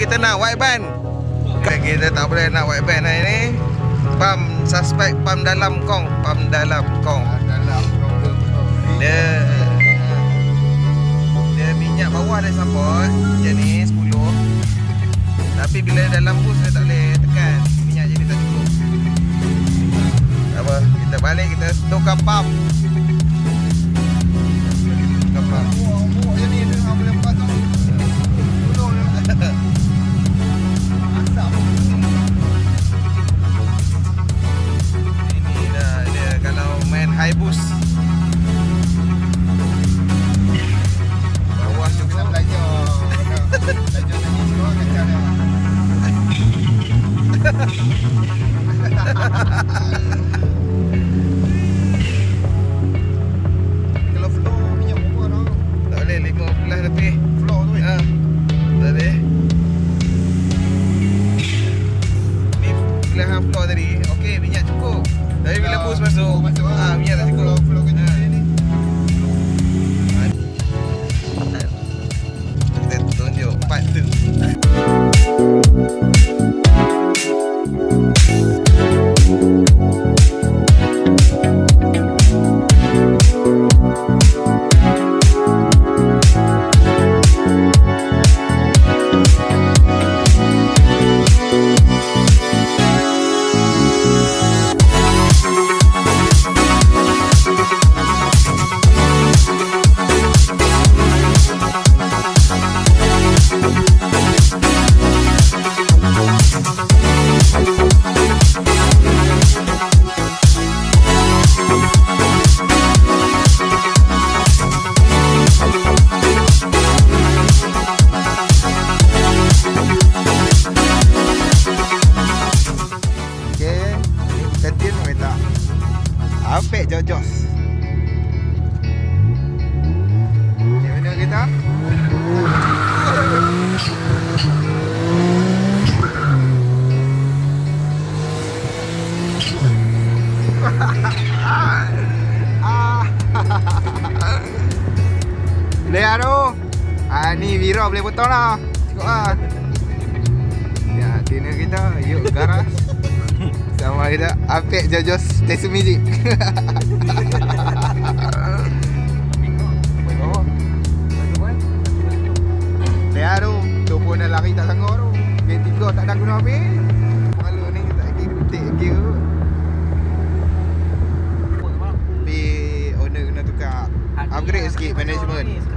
kita nak white band. Kita tak boleh nak white band hari ni. Pam suspek pam dalam kong, pam dalam kong. Dia minyak bawah dia support jenis 10. Tapi bila dalam bus dia tak boleh tekan. Minyak jadi tak cukup. Tak apa, kita balik kita tukar pam. Tukar pam. Oh, jadi dia boleh lepas tu. Ini dah dia kalau main high boost. Bawah tu kita belajar. Belajar tadi semua kacau dia. Kalau flow minyak berapa tau? Tak boleh 15 lebih. Flow tu kan? Tak boleh. Ni pilihan flow tadi. Okey, minyak cukup. Tapi bila boost masuk, minyak tak cukup. Flow kena ni. Kita tunjuk part tu. Apek jojos. Ni mana kita? Boleh lah tu. Ni Wira boleh potong lah. Cukup lah. Ya, dinner kita. Yuk garas. Sama kita Apek jojos station music. Dia tu pun dah lari tak sanggup tu. Game 3 tak ada guna habis. Kalau ni tak lagi ketik gear. Tapi owner kena tukar upgrade sikit management.